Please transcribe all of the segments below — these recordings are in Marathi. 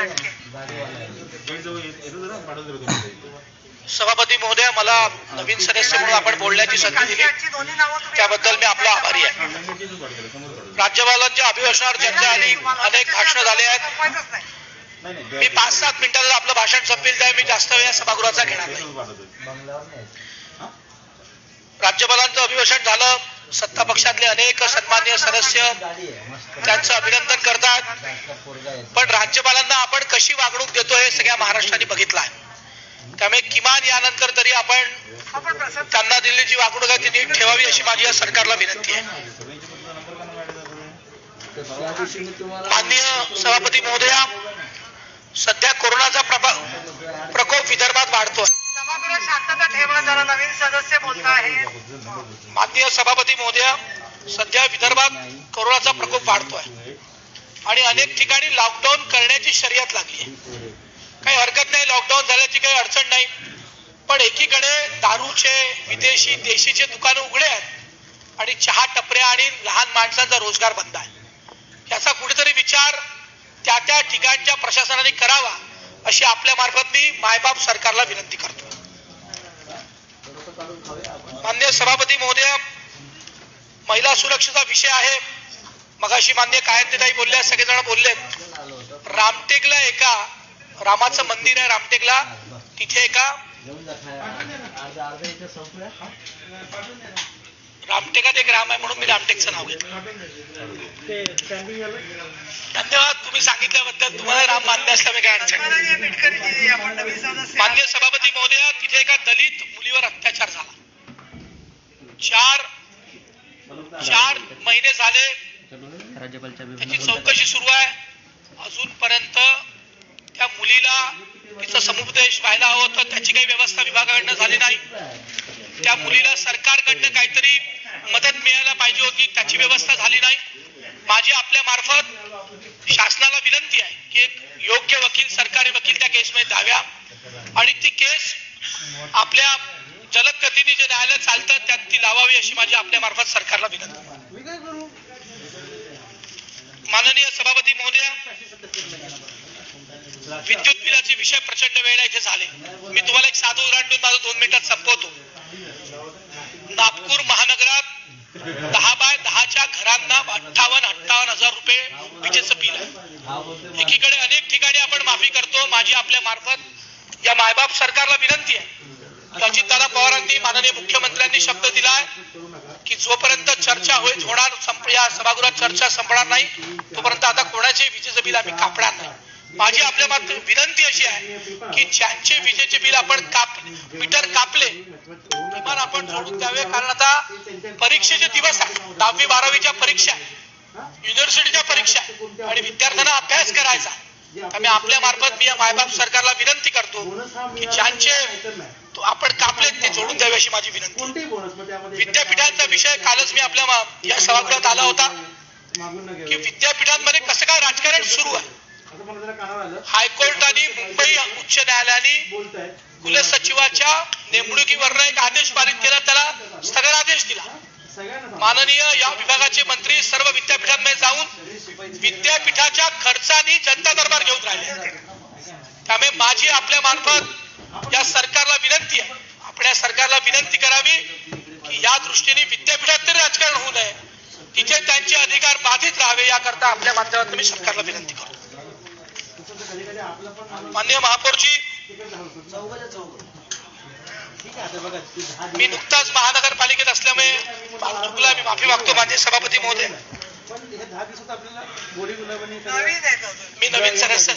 सभापती महोदय, मला नवीन सदस्य म्हणून आपण बोलण्याची संधी दिली त्याबद्दल मी आपला आभारी आहे. राज्यपालांच्या अभिभाषणावर चर्चा आली, अनेक भाषणं झाले आहेत. मी 5-7 मिनिटात आपलं भाषण संपेल, त्या मी जास्त वेळ सभागृहाचा घेणार नाही. राज्यपालांचं अभिभाषण झालं, सत्ता पक्षातले अनेक सन्माननीय सदस्य त्यांचं अभिनंदन करतात, पण राज्यपालांना आपण कशी वागणूक देतो हे सगळ्या महाराष्ट्राने बघितलं आहे. त्यामुळे किमान यानंतर तरी आपण त्यांना दिलेली जी वागणूक आहे ती नीट ठेवावी अशी माझी या सरकारला विनंती आहे. माननीय सभापती महोदया, सध्या कोरोनाचा प्रकोप विदर्भात वाढतोय. शांतता ठेवा, जरा नवीन सदस्य बोलत आहेत. माननीय सभापती महोदया, सध्या विदर्भात कोरोनाचा प्रकोप वाढतोय आणि अनेक ठिकाणी लॉकडाऊन करण्याची शर्यत लागली आहे. काही हरकत नाही, लॉकडाऊन झाल्याची काही अडचण नाही, पण एकीकडे दारूचे, विदेशी, देशीचे दुकानं उघडे आहेत आणि चहा टपऱ्या आणि लहान माणसांचा रोजगार बंद आहे. याचा कुठेतरी विचार त्या त्या ठिकाणच्या प्रशासनाने करावा अशी आपल्या मार्फत मी मायबाप सरकारला विनंती करतो. माननीय सभापती महोदय, महिला सुरक्षेचा विषय आहे. मगाशी माननीय कायंदेताई बोलल्या, सगळेजण बोललेत. रामटेकला एका रामाचं मंदिर आहे, रामटेकला तिथे एका रामटेकात एक राम आहे म्हणून मी रामटेकचं नाव घेतलं. धन्यवाद तुम्ही सांगितल्याबद्दल. तुम्हाला राम मान्य असल्यामुळे काय अडचण नाही. माननीय सभापती महोदया, तिथे एका दलित मुलीवर अत्याचार झाला. 4 महिने झाले त्याची चौकशी सुरू आहे. अजूनपर्यंत त्या मुलीला तिचा समुपदेश व्हायला हवं होतं, त्याची काही व्यवस्था विभागाकडनं झाली नाही. त्या मुलीला सरकारकडनं काहीतरी मदत मिळायला पाहिजे होती, त्याची व्यवस्था झाली नाही. माझी आपल्या मार्फत शासनाला विनंती आहे की एक योग्य वकील, सरकारी वकील त्या केसमध्ये द्याव्या आणि ती केस आपल्या जलद गतीने जे न्यायालय चालतात त्यात ती लावावी अशी माझी आपल्या मार्फत सरकारला विनंती. माननीय सभापती महोदया, विद्युत बिलाचे विषय प्रचंड वेळ इथे झाले. मी तुम्हाला एक साधं उदाहरण देऊन माझं 2 मिनिटात संपवतो. नागपूर महानगरात 10x10च्या घरांना 58,000 रुपये विजेचं बिल आहे. एकीकडे अनेक ठिकाणी आपण माफी करतो. माझी आपल्या मार्फत या मायबाप सरकारला विनंती आहे. अजितदादा पवारांनी, माननीय मुख्यमंत्र्यांनी शब्द दिलाय की जोपर्यंत चर्चा होणार, या सभागृहात चर्चा संपणार नाही तोपर्यंत आता कोणाचे विजेचं बिल आम्ही कापणार नाही. माझी आपल्या मात्र विनंती अशी आहे की ज्यांचे विजेचे बिल आपण मीटर कापले किमान आपण जोडून द्यावे, कारण आता परीक्षेचे दिवस आहे. 10वी-12वीच्या परीक्षा आहे, युनिव्हर्सिटीच्या परीक्षा आहे आणि विद्यार्थ्यांना अभ्यास करायचा. त्यामुळे आपल्या मार्फत मी या मायबाप सरकारला विनंती करतो की ज्यांचे आपण कापले ते जोडून द्यावे अशी माझी विनंती. विद्यापीठांचा विषय कालच मी आपल्या या सभागृहात आला होता की विद्यापीठांमध्ये कसं काय राजकारण सुरू आहे. हायकोर्टाने, मुंबई उच्च न्यायालयाने कुलसचिवाच्या नेमणुकीवर एक आदेश पारित केला, त्याला स्थगन आदेश दिला. माननीय या विभागाचे मंत्री सर्व विद्यापीठांमध्ये जाऊन विद्यापीठाच्या खर्चाने जनता दरबार घेऊन राहिले. त्यामुळे माझी आपल्या मार्फत या सरकारला विनंती आहे, आपण या सरकारला विनंती करावी की या दृष्टीने विद्यापीठात तरी राजकारण होऊ नये, तिथे त्यांचे अधिकार बाधित राहावे याकरता आपल्या माध्यमातून मी सरकारला विनंती करतो. माननीय महापौरजी, मी नुकताच महानगरपालिकेत असल्यामुळे चुकला, मी माफी मागतो. माझे सभापती महोदय, मी नवीन सदस्य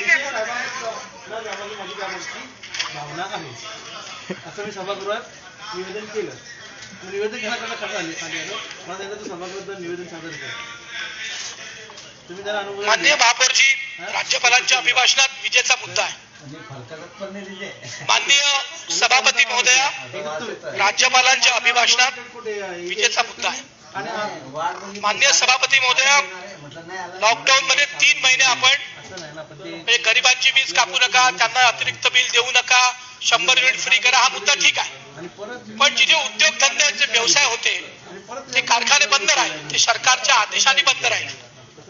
असं मी सभागृहात निवेदन केलं. निवेदन घेण्याकडे खरं आले सभागृहात निवेदन सादर केलं. तुम्ही जरा अनुभव. माननीय महापौरजी, राज्यपालांच्या अभिभाषणात विजेचा मुद्दा आहे. माननीय सभापती महोदया, राज्यपालांच्या अभिभाषणात विजेचा मुद्दा आहे. माननीय सभापती महोदया, लॉकडाऊन मध्ये 3 महिने आपण गरिबांची वीज कापू नका, त्यांना अतिरिक्त बिल देऊ नका, 100 युनिट फ्री करा, हा मुद्दा ठीक आहे. पण जिथे उद्योगधंद्याचे व्यवसाय होते ते कारखाने बंद राहिले, ते सरकारच्या आदेशाने बंद राहिले.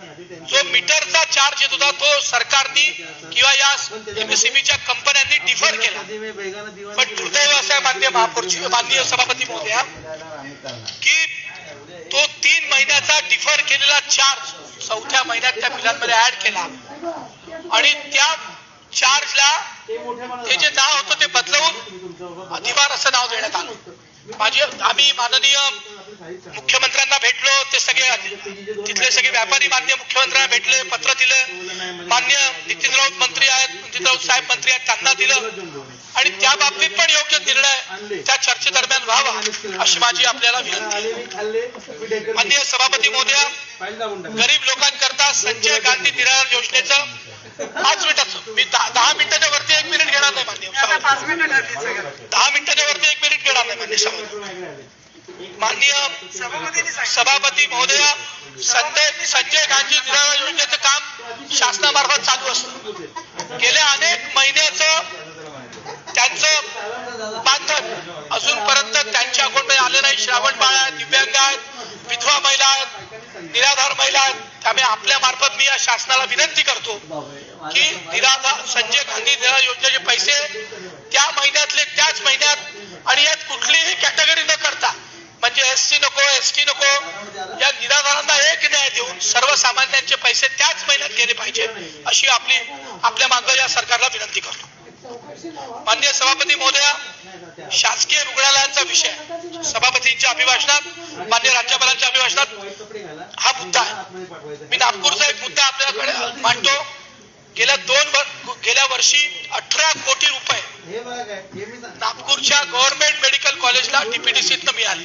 जो मीटरचा चार्ज येत होता तो सरकारने किंवा या एमएसएमईच्या कंपन्यांनी डिफर केला. पण दुर्दैव असं आहे माननीय सभापती महोदया की तो 3 महिन्याचा डिफर केलेला चार्ज 4थ्या महिन्यात त्या बिलांमध्ये ऍड केला आणि त्या चार्जला ते जे नाव होतं ते बदलवून अधिभार असं नाव देण्यात आलं. आम्ही माननीय मुख्यमंत्र्यांना भेटलो, ते सगळे तिथले सगळे व्यापारी मान्य मुख्यमंत्र्यांना भेटले, पत्र दिलं, मान्य नितीन राऊत मंत्री आहेत, नितीन राऊत साहेब मंत्री आहेत, त्यांना दिलं आणि त्या बाबतीत पण योग्य निर्णय त्या चर्चेदरम्यान व्हावा अशी माझी आपल्याला विनंती. माननीय सभापती महोदया, गरीब लोकांकरता संजय गांधी निराधार योजनेचं 5 मिनिटाचं मी 10 मिनिटाच्या वरती 1 मिनिट घेणार नाही मान्य 5 मिनिटं ठरली सगळं. 10 मिनिटाच्या वरती 1 मिनिट घेणार नाही मान्य सभापती महोदया. संजय गांधी निराधार योजनेचं काम शासनामार्फत चालू असतं. गेल्या अनेक महिन्याचं त्यांचं बांधन अजूनपर्यंत त्यांच्या अकाउंटमध्ये आलं नाही. श्रावण बाळ आहेत, दिव्यांग आहेत, विधवा महिला आहेत, निराधार महिला आहेत. त्यामुळे आपल्या मार्फत मी या शासनाला विनंती करतो की संजय गांधी निराधार योजनेचे पैसे त्या महिन्यातले त्याच महिन्यात आणि यात कुठलीही कॅटेगरी न करता म्हणजे एससी नको, एसटी नको, या निराधारांना एक न्याय देऊन सर्वसामान्यांचे पैसे त्याच महिन्यात गेले पाहिजे अशी आपल्या मागं या सरकारला विनंती करतो. माननीय सभापती महोदया, शासकीय रुग्णालयांचा विषय सभापतींच्या अभिभाषणात, मान्य राज्यपालांच्या अभिभाषणात हा मुद्दा आहे. मी नागपूरचा एक मुद्दा आपल्याकडे मांडतो. गेल्या वर्षी 18 कोटी रुपये नागपूरच्या गव्हर्नमेंट मेडिकल कॉलेजला डीपीडीसीतनं मिळाली.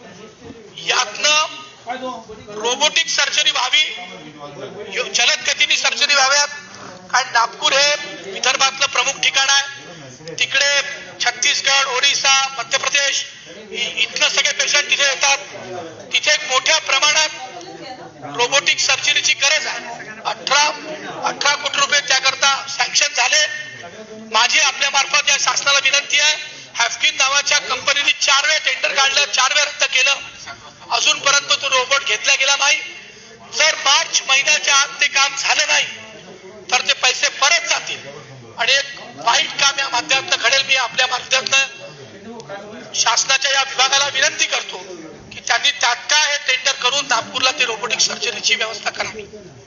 यातनं रोबोटिक सर्जरी व्हावी, जलद गतीने सर्जरी व्हाव्यात. कारण नागपूर हे विदर्भातलं प्रमुख ठिकाण आहे. तिकडे छत्तीसगड, ओरिसा, मध्य प्रदेश इथनं सगळे पेशंट तिथे येतात. तिथे एक मोठ्या प्रमाणात रोबोटिक सर्जरीची गरज आहे. 18 कोटी रुपये त्याकरता सँक्शन झाले. माझी आपल्या मार्फत या शासनाला विनंती आहे, हॅफकिन नावाच्या कंपनीने 4 वेळा टेंडर काढलं, 4 वेळा रद्द केलं. अजूनपर्यंत तो रोबोट घेतला गेला नाही. जर मार्च महिन्याच्या आत ते काम झालं नाही तर ते पैसे परत जातील आणि एक वाईट काम या माध्यमातून घडेल. मी आपल्या माध्यमातून शासनाच्या या विभागाला विनंती करतो की त्यांनी तात्काळ हे टेंडर करून नागपूरला ते रोबोटिक सर्जरीची व्यवस्था करावी.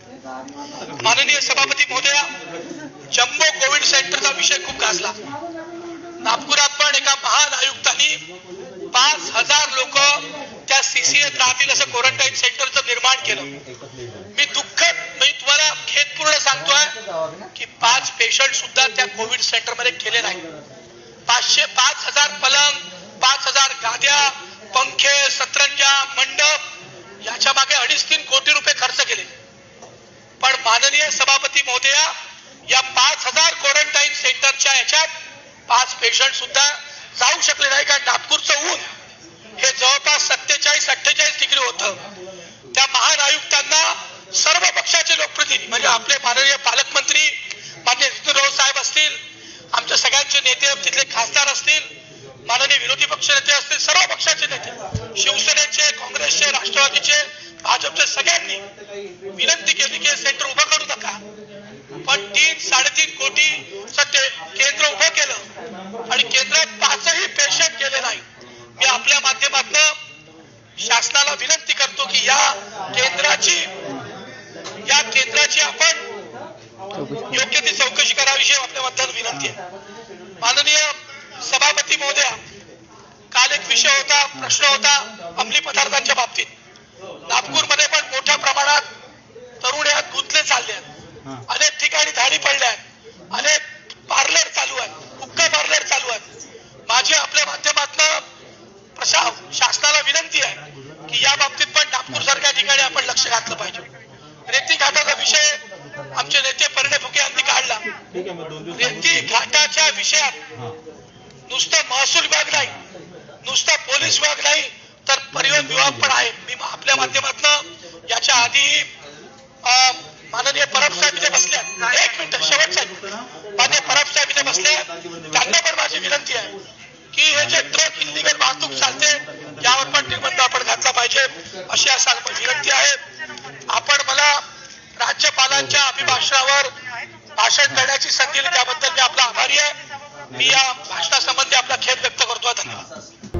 माननीय सभापती महोदया, जम्बो कोविड सेंटरचा विषय खूप गाजला. नागपुरात पण एका महान आयुक्तांनी 5000 लोक त्या सीसीएत राहतील असं क्वारंटाईन सेंटरचं निर्माण केलं. मी तुम्हाला खेदपूर्ण सांगतोय की 5 पेशंट सुद्धा त्या कोविड सेंटरमध्ये गेले नाही. 5000 पलंग, 5000 गाद्या, पंखे, सतरंजा, मंडप याच्या मागे 2.5-3 कोटी रुपये खर्च केले. पण माननीय सभापती महोदया, या 5000 क्वारंटाईन सेंटरच्या याच्यात 5 पेशंट सुद्धा जाऊ शकले नाही. कारण नागपूरचं ऊन हे जवळपास 47-48 डिग्री होतं. त्या महान आयुक्तांना सर्व पक्षाचे लोकप्रतिनिधी म्हणजे आपले माननीय पालकमंत्री माननीय नितीन राऊत साहेब असतील, आमच्या सगळ्यांचे नेते, तिथले खासदार असतील, माननीय विरोधी पक्ष नेते असतील, सर्व पक्षाचे नेते, शिवसेनेचे, काँग्रेसचे, राष्ट्रवादीचे, भाजपचे सगळ्यांनी विनंती केली की सेंटर उभं करू नका. पण 3-3.5 कोटीचं ते केंद्र उभं केलं आणि केंद्रात 5ही पेशंट गेले नाही. मी आपल्या माध्यमातून शासनाला विनंती करतो की या केंद्राची आपण योग्य ती चौकशी करावी आपल्या माध्यमातून विनंती आहे. माननीय सभापती महोदया, काल एक विषय होता, प्रश्न होता अंमली पदार्थांच्या बाबतीत. नागपूरमध्ये पण मोठ्या प्रमाणात तरुण यात गुंतले चालले आहेत. अनेक ठिकाणी धाडी पडल्या आहेत, अनेक पार्लर चालू आहेत, हुक्का पार्लर चालू आहेत. माझी आपल्या माध्यमातून शासनाला विनंती आहे की या बाबतीत पण नागपूर सारख्या ठिकाणी आपण लक्ष घातलं पाहिजे. रेती घाटाचा विषय आमचे नेते परिणय फुके यांनी काढला. रेती घाटाच्या विषयात नुसतं महसूल विभाग नाही, नुसता पोलीस विभाग नाही तर परिवहन विभाग पण आहे. मी आपल्या माध्यमातून याच्या आधी माननीय परब साहेब इथे बसले, 1 मिनिट शेवटचा, माननीय परब साहेब इथे बसले, त्यांना पण माझी विनंती आहे की हे जे ट्रक इलिगल वाहतूक चालते यावर पण निर्बंध आपण घातला पाहिजे अशी विनंती आहे. आपण मला राज्य मैदानावर भाषण करण्याची संधी दिली त्याबद्दल मी आपला आभारी आहे. मी या भाषणासंबंधी आपला खेद व्यक्त करतो. धन्यवाद.